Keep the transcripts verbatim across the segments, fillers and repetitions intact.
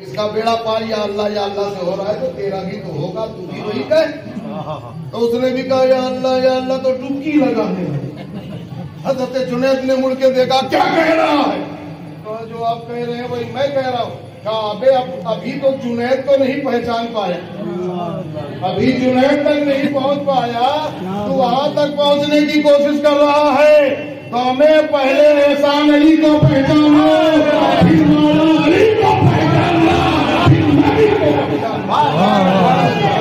इसका बेड़ा पार या अल्लाह या अल्लाह से हो रहा है तो तेरा भी तो होगा, तू भी वही कह। तो उसने भी कहा या अल्लाह या अल्लाह, तो डुबकी लगाने लगे। हजरत जुनैद ने मुड़ के देखा, क्या कह रहा है? तो जो आप कह रहे हैं वही मैं कह रहा हूँ। कहा अबे अब अभी तो जुनैद को नहीं पहचान पाया, अभी जुनैद तक नहीं पहुँच पाया, तो वहां तक पहुँचने की कोशिश कर रहा है। तो हमें पहले एहसान अली को पहचानो, फिर मौला अली को पहचानना, फिर नबी को पहचानना।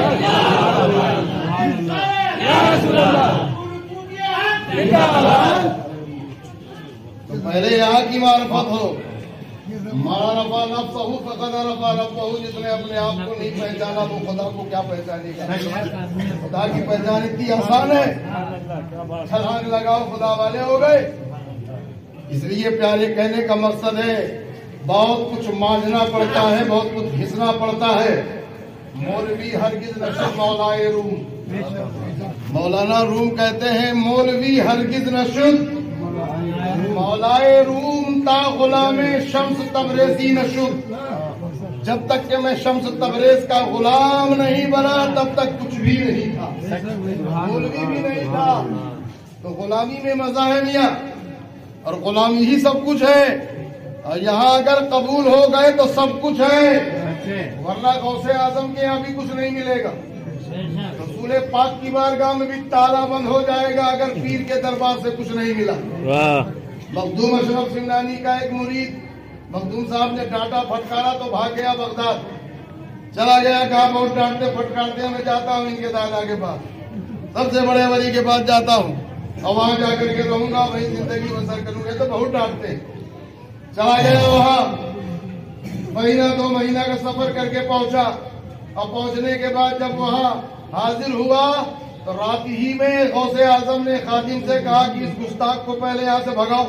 तो पहले यहाँ की मार्फत हो। मारफा नफ्सहु फक़द अरफ़ा रब्बहु, जिसने अपने आप को नहीं पहचाना वो खुदा को क्या पहचानेगा। खुदा की पहचान इतनी आसान है, छलांग लगाओ खुदा वाले हो गए। इसलिए प्यारे कहने का मकसद है, बहुत कुछ मांझना पड़ता है, बहुत कुछ घिसना पड़ता है। मौलवी हरगिज नशुद मौलाए रूम, मौलाना रूम कहते हैं मौलवी हरगिज नशुद मौलाए रूम ता गुलामे शम्स तबरेज़ी नशुद। जब तक कि मैं शम्स तबरेज का गुलाम नहीं बना तब तक कुछ भी नहीं था, मौलवी भी नहीं था। तो गुलामी में मजा है मियाँ, और गुलामी ही सब कुछ है। और यहाँ अगर कबूल हो गए तो सब कुछ है, वरना गौसे आजम के यहाँ भी कुछ नहीं मिलेगा। रसूल पाक की बारगाह में भी ताला बंद हो जाएगा अगर पीर के दरबार से कुछ नहीं मिला। मखदूम अशरफ सिंगानी का एक मुरीद, मखदूम साहब ने डांटा फटकारा तो भाग गया बगदाद, चला गया, कहा बहुत डांटते फटकारते मैं जाता हूँ इनके दादा के पास, सबसे बड़े वली के पास जाता हूँ और वहां जाकर के रहूंगा, वही जिंदगी बसर करूंगा। तो बहुत डांटते, चला गया वहां, महीना दो महीना का सफर करके पहुंचा। और पहुंचने के बाद जब वहां हाजिर हुआ तो रात ही में गौसे आजम ने खादिम से कहा कि इस गुस्ताख को पहले यहाँ से भगाओ।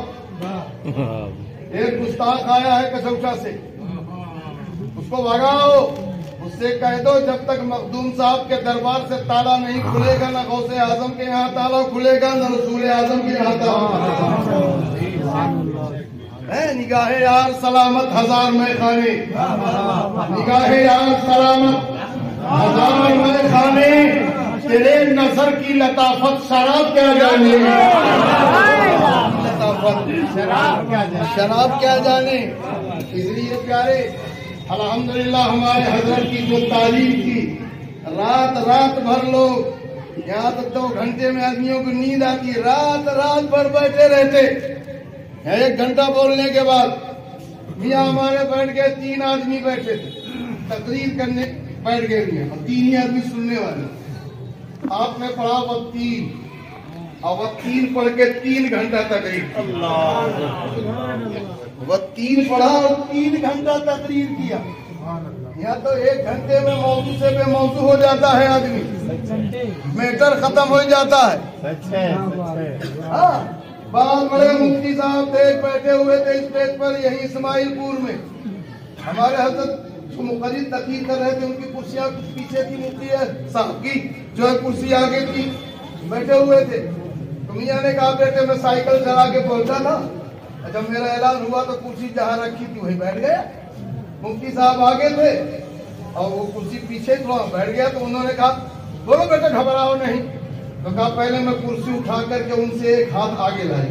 एक गुस्ताख आया है कसौचा से, उसको भगाओ, उससे कह दो जब तक मखदूम साहब के दरबार से ताला नहीं खुलेगा, ना गौसे आजम के यहाँ ताला खुलेगा, ना रसूल आजम के यहाँ ताला। निगाहे यार सलामत हजार में खाने, निगाहे यार सलामत हजार में खाने, तेरे नजर की लताफत शराब क्या जाने, लताफत शराब क्या जाने, शराब क्या जाने। इसलिए प्यारे अल्हम्दुलिल्लाह हमारे हजरत की जो तालीम की, रात रात भर लोग, यहाँ तक दो घंटे में आदमियों को नींद आती, रात रात भर बैठे रहते। एक घंटा बोलने के बाद मियाँ हमारे बैठ गए, तीन आदमी बैठे थे, तकरीर करने बैठ गए मियाँ, और तीन ही आदमी सुनने वाले। आपने पढ़ा वह तीन, और वह तीन पढ़ के तीन घंटा तकरीर, वह तीन पढ़ा और तीन घंटा तकरीर किया। यहाँ तो एक घंटे में मौजू से बेमौजू हो जाता है आदमी, मैटर खत्म हो जाता है। हाँ, बहुत बड़े मुफ्ती साहब थे, बैठे हुए थे इस पेज पर, यही इस्माइलपुर में। हमारे हजरत जो मुकर्रिर तकरीर कर रहे थे, उनकी कुर्सियां कुछ पीछे थी, मुफ्ती साहब की जो है कुर्सी आगे थी, बैठे हुए थे। तो मियाँ ने कहा बेटे मैं साइकिल चला के पहुंचा था, जब मेरा ऐलान हुआ तो कुर्सी जहाँ रखी थी वहीं बैठ गया। मुफ्ती साहब आगे थे और वो कुर्सी पीछे थोड़ा बैठ गया। तो उन्होंने कहा बोलो बेटा घबराओ नहीं। तो कहा पहले मैं कुर्सी उठा करके उनसे एक हाथ आगे लाई,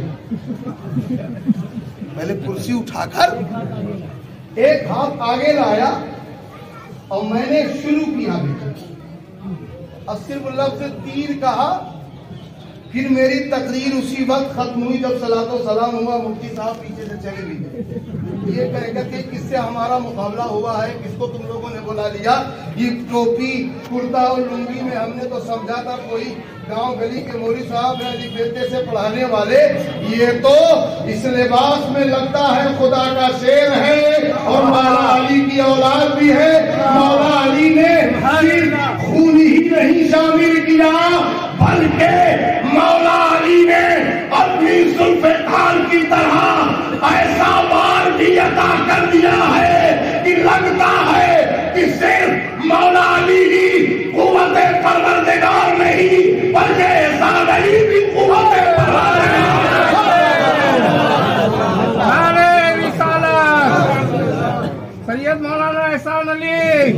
पहले कुर्सी उठाकर एक हाथ आगे लाया और मैंने शुरू किया बेटा, और सिर्फ लफ्ज़ तीर कहा। फिर मेरी तकरीर उसी वक्त खत्म हुई जब सलातो सलाम हुआ, मुफ्ती साहब पीछे से चले भी गए। ये कहेगा कि किससे हमारा मुकाबला हुआ है, किसको तुम लोगों ने बुला लिया। ये टोपी कुर्ता और लुंगी में हमने तो समझा था कोई गांव गली के मौलवी साहब है बेटे से पढ़ाने वाले, ये तो इस लिबास में लगता है खुदा का शेर है और मौला अली की औलाद भी है। मौला अली ने खून ही नहीं शामिल किया, बल्कि मौला अली ने अपनी जुल्फ़िकार की तरह ऐसा वार भी अता कर दिया है कि लगता है कि सिर्फ मौला अली ही कुव्वत परवरदिगार नहीं बल्कि एहसान अली भी कुव्वत परवरदिगार। नारे रिसालत, सैयद मौलाना एहसान अली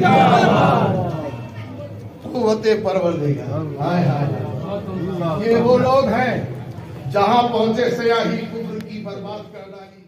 कुव्वते परवरदिगार। हाय हाय, ये वो लोग हैं जहां पहुंचे सयाही कुफ्र की बर्बाद कर डाली।